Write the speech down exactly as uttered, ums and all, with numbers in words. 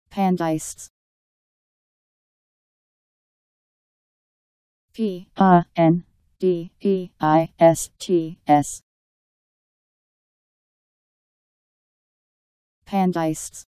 Pan-deists. P A N D E I S T S. Pan-deists.